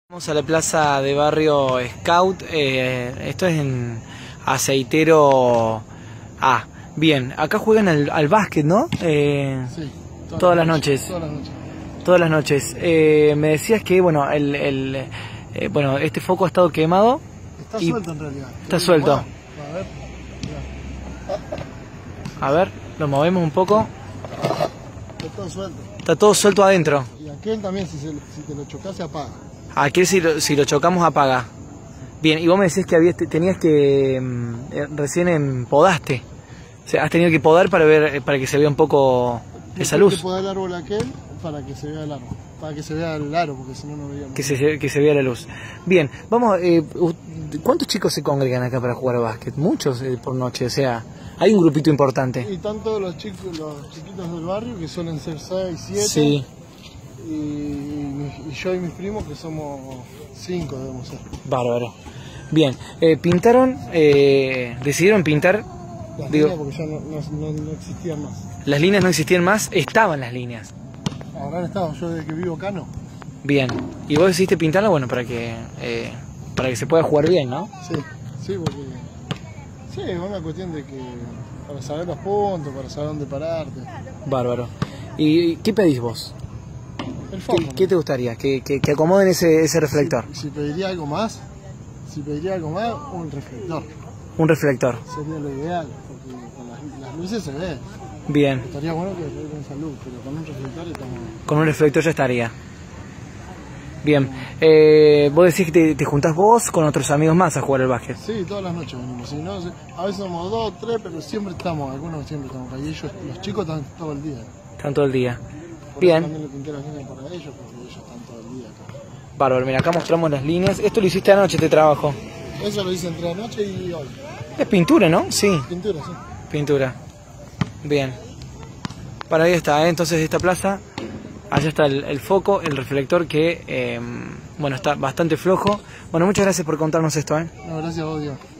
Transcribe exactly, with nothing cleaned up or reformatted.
Vamos a la plaza de Barrio Scout, eh, esto es en Aceitero A. Bien, acá juegan al, al básquet, ¿no? Eh, sí, todas, todas las noches, noches. Todas las noches. Todas las noches. Eh, me decías que, bueno, el, el eh, bueno, este foco ha estado quemado. Está y suelto en realidad. Está suelto. A ver, mirá. A ver, lo movemos un poco. Está todo suelto. Está todo suelto adentro. Y aquel también, si, se, si te lo chocas, se apaga. Aquí si lo, si lo chocamos apaga. Bien, y vos me decís que habías, tenías que eh, recién em, podaste. O sea, has tenido que podar para ver, para que se vea un poco esa luz. Hay que podar el árbol aquel para que se vea el árbol, para que se vea el aro, porque si no no veíamos. Que se, que se vea la luz. Bien, vamos, eh, ¿cuántos chicos se congregan acá para jugar a básquet? Muchos eh, por noche, o sea, hay un grupito importante. Y tanto los chicos, los chiquitos del barrio, que suelen ser seis, siete. Sí. Y, y yo y mis primos, que somos cinco, debemos ser. Bárbaro. Bien, eh, pintaron, eh, decidieron pintar. Las Digo, líneas porque ya no, no, no, no existían más. Las líneas no existían más, estaban las líneas. Habrán estado, yo desde que vivo acá no. Bien, y vos decidiste pintarla, bueno, para que eh, para que se pueda jugar bien, ¿no? Sí, sí, porque sí, es una cuestión de que para saber los puntos, para saber dónde pararte. Bárbaro. ¿Y qué pedís vos? El foco. ¿Qué, ¿Qué te gustaría? ¿Que, que, que acomoden ese, ese reflector? Si, si pediría algo más, si pediría algo más, un reflector. Un reflector. Sería lo ideal, porque con las, las luces se ve. Bien. Estaría bueno que tuviera esa luz, pero con un reflector estamos... Con un reflector ya estaría. Bien. Eh, vos decís que te, te juntás vos con otros amigos más a jugar al básquet. Sí, todas las noches venimos. Si no, a veces somos dos, tres, pero siempre estamos, algunos siempre estamos ahí. Ellos, los chicos están todo el día. Están todo el día. Por Bien. eso también le pinté las líneas para ellos, porque ellos están todo el día acá. Bárbaro, mira, acá mostramos las líneas. Esto lo hiciste anoche, este trabajo. Eso lo hice entre anoche y hoy. Es pintura, ¿no? Sí. Pintura, sí. Pintura. Bien. Para ahí está, ¿eh? Entonces esta plaza, allá está el, el foco, el reflector que, eh, bueno, está bastante flojo. Bueno, muchas gracias por contarnos esto, ¿eh? No, gracias a vos, Dios.